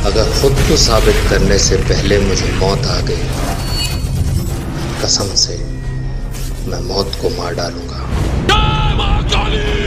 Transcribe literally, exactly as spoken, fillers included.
अगर खुद को साबित करने से पहले मुझे मौत आ गई, कसम से मैं मौत को मार डालूंगा।